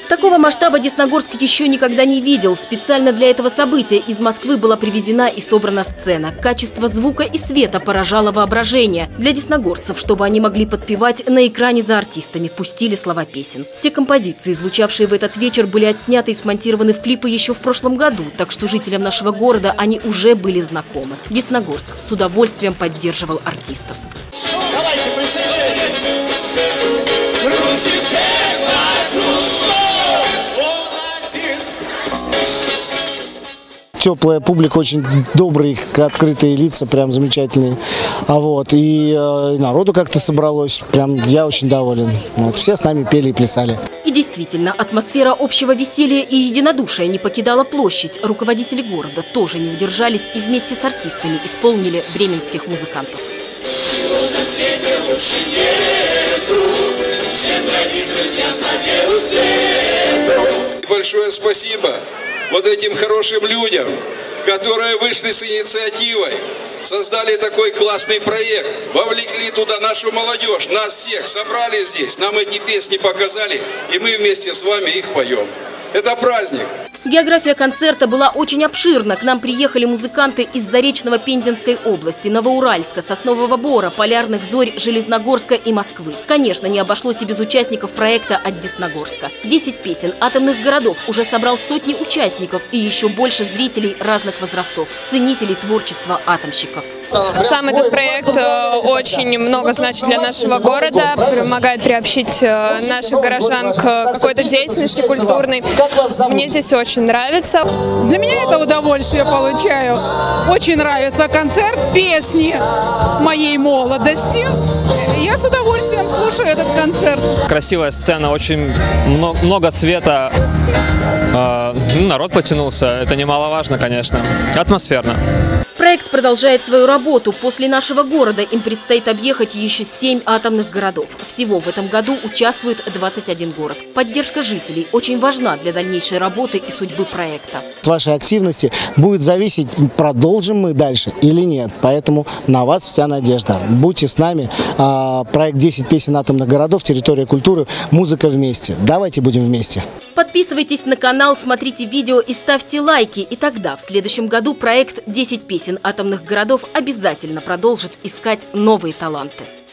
Такого масштаба Десногорск еще никогда не видел. Специально для этого события из Москвы была привезена и собрана сцена. Качество звука и света поражало воображение. Для десногорцев, чтобы они могли подпевать на экране за артистами, пустили слова песен. Все композиции, звучавшие в этот вечер, были отсняты и смонтированы в клипы еще в прошлом году, так что жителям нашего города они уже были знакомы. Десногорск с удовольствием поддерживал артистов. Давайте присоединяйтесь! Теплая публика, очень добрые, открытые лица, прям замечательные. И народу как-то собралось. Прям я очень доволен. Все с нами пели и плясали. И действительно, атмосфера общего веселья и единодушия не покидала площадь. Руководители города тоже не удержались и вместе с артистами исполнили бременских музыкантов. На свете лучше нету, чем дорогим друзьям по белу свету. Большое спасибо вот этим хорошим людям, которые вышли с инициативой, создали такой классный проект, вовлекли туда нашу молодежь, нас всех собрали здесь, нам эти песни показали, и мы вместе с вами их поем. Это праздник. География концерта была очень обширна. К нам приехали музыканты из Заречного Пензенской области, Новоуральска, Соснового Бора, Полярных Зорь, Железногорска и Москвы. Конечно, не обошлось и без участников проекта от Десногорска. 10 песен атомных городов уже собрал сотни участников и еще больше зрителей разных возрастов, ценителей творчества атомщиков. Сам этот проект очень много значит для нашего города, помогает приобщить наших горожан к какой-то деятельности культурной. Мне здесь очень нравится. Для меня это удовольствие получаю. Очень нравится концерт, песни моей молодости. Я с удовольствием слушаю этот концерт. Красивая сцена, очень много цвета. Народ потянулся, это немаловажно, конечно. Атмосферно. Проект продолжает свою работу. После нашего города им предстоит объехать еще 7 атомных городов. Всего в этом году участвует 21 город. Поддержка жителей очень важна для дальнейшей работы и судьбы проекта. От вашей активности будет зависеть, продолжим мы дальше или нет. Поэтому на вас вся надежда. Будьте с нами. Проект 10 песен атомных городов, территория культуры, музыка вместе. Давайте будем вместе. Подписывайтесь на канал, смотрите видео и ставьте лайки. И тогда в следующем году проект 10 песен атомных городов обязательно продолжит искать новые таланты.